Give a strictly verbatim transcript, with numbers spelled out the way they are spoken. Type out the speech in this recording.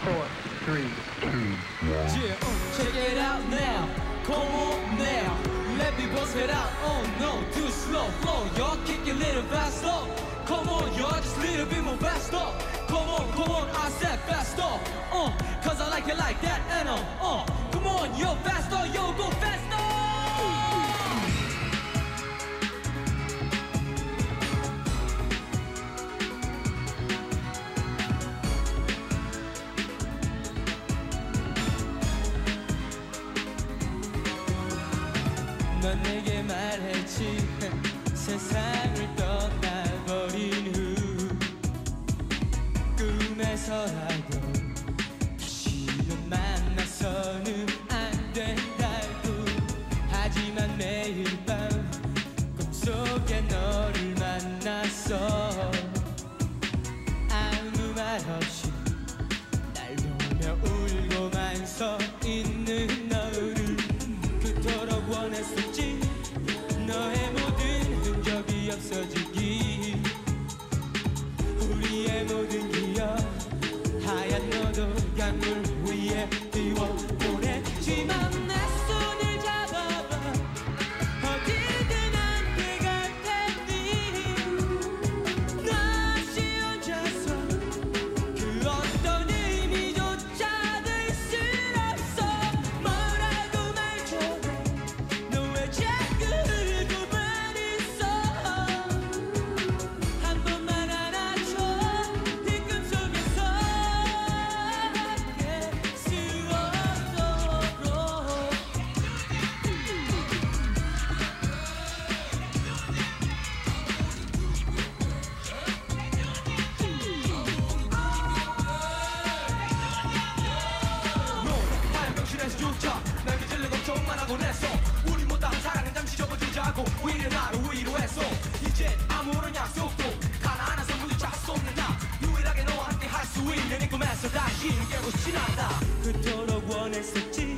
four, three, two, one. Yeah, uh, check it out now. Come on now. Let me bust it out. Oh no, too slow. Flow, y'all kick it a little faster. Come on, y'all, just a little bit more faster. Come on, come on, I said faster. Uh, cause I like it like that, and uh, uh, come on, yo, faster, yo, go faster. 넌 내게 말했지 세상을 떠나버린 후 꿈에서라도 다시는 만나서는 안 된다고 하지만 매일 밤 꿈속에 너를 만났어 아무 말 없이 날 보며 울고만 서 있는 너를 그토록 원했었지 너의 모든 흔적이 없어지기 우리의 모든 기억 하얀 너도 강물 위에 띄워보냈지만 내 손을 잡아봐 어디든 함께 갈 테니 너 없이 혼자서 그 어떤 의미조차 들 수 없어 뭐라고 말 좀 너 왜 자꾸 울고만 있어 한 번만 안아줘 네 꿈속에서 함께 수없도록 너 하얀 병실에서 죽자 날 기질는 걱정만 하곤 했어 우리 못다한 사랑은 잠시 접어두자고 오히려 나를 위로했어 이제 아무런 약속도 가난해서 부딪혀 수 없는 나 유일하게 너와 함께 할 수 있는 이 꿈에서 다시 깨고 싶진 않다 그토록 원했었지